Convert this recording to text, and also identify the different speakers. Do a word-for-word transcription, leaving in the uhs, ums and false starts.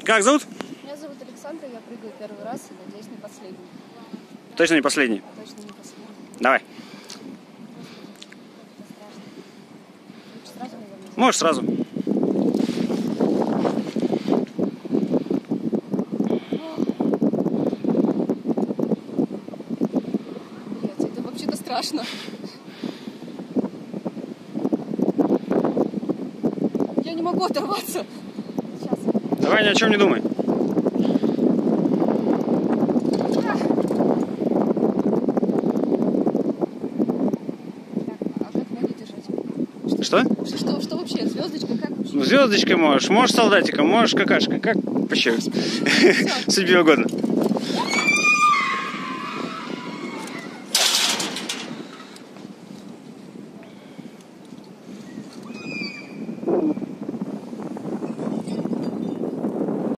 Speaker 1: Как зовут?
Speaker 2: Меня зовут Александра, я прыгаю первый раз и, надеюсь, не последний.
Speaker 1: Точно не последний?
Speaker 2: Точно не последний.
Speaker 1: Давай.
Speaker 2: Сразу, наверное,
Speaker 1: можешь сразу.
Speaker 2: Блять, это вообще-то страшно. Я не могу оторваться. Сейчас.
Speaker 1: Давай ни о чем не думай. Что?
Speaker 2: Что, что вообще? Звездочка? Как вообще?
Speaker 1: Звездочкой можешь, можешь солдатиком, можешь какашкой, как вообще судьбе угодно.